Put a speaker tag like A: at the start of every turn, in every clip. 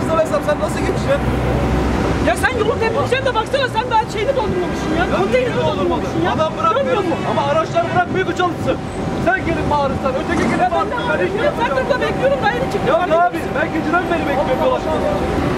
A: temizlemezsem sen nasıl geçeceksin?
B: Ya sen yolu temizleyeceksin de baksana sen daha şeyini doldurmamışsın ya. Konteyneri doldurmamışsın ya.
A: Adam bırakmıyor mu? Ama araçlar bırakmıyor ki çalışsın. Sen gelin bağırırsan, öteki gelin bağırırsan.
B: Ben burada bekliyorum, daha yeni çıktım.
A: Ya abi, ben geceden beri bekliyorum yol açmasını.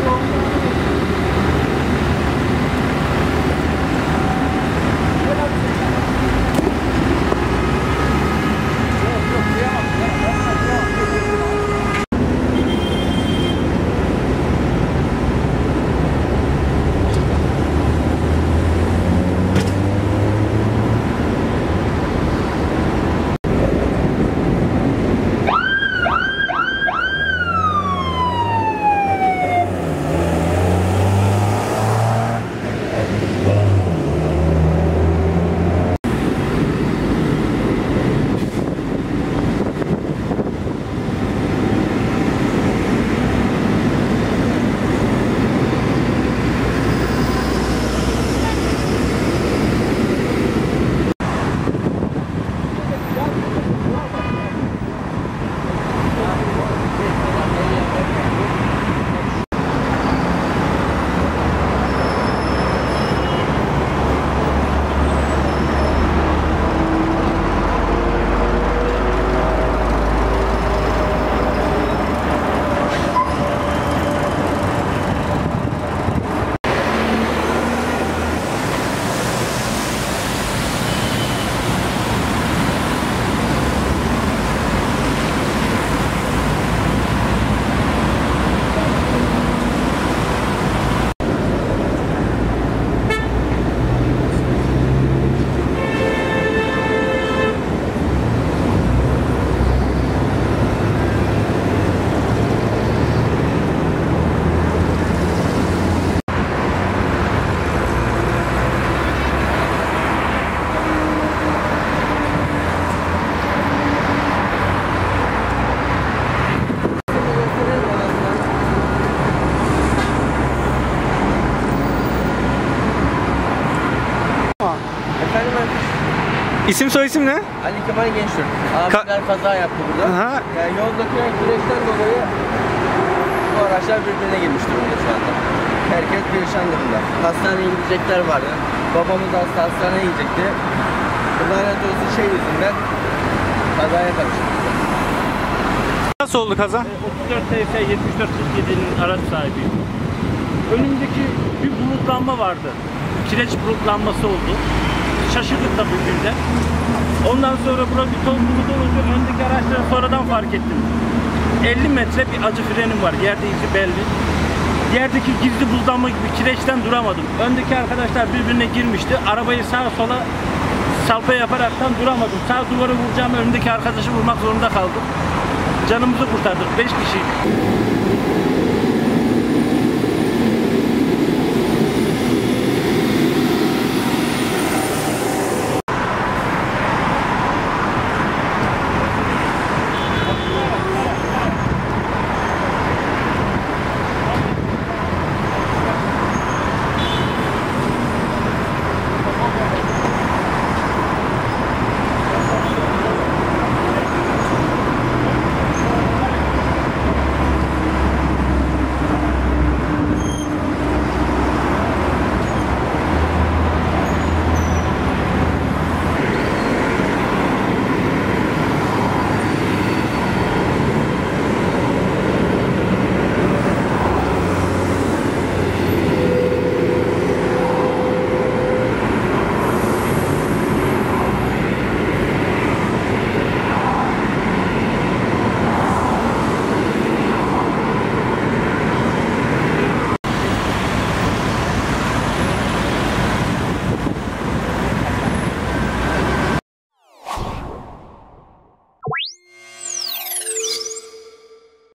C: İsim soyisim ne?
D: Ali Kemal Gençtürk. Abiler kaza yaptı burada.
C: Aha.
D: Yani yoldaki güneşten dolayı bu araçlar birbirine girmiş durumda şu anda. Herkes perişan durumda. Hastaneye gidecekler vardı. Babamız hasta, hastaneye gidecekti. Bu lanet olsun şey yüzünden kazaya karıştı.
C: Nasıl oldu kaza?
E: 34 TF 7447'nin araç sahibiyim. Önümdeki bir bulutlanma vardı. Kireç bulutlanması oldu. Şaşırdık tabii biz de. Ondan sonra burada bir toz bulut olunca öndeki araçları sonradan fark ettim. 50 metre bir acı frenim var. Yerde izi belli. Yerdeki gizli buzlanma gibi kireçten duramadım. Öndeki arkadaşlar birbirine girmişti. Arabayı sağa sola salpa yaparaktan duramadım. Sağ duvara vuracağım, önündeki arkadaşı vurmak zorunda kaldım. Canımızı kurtardık. 5 kişi.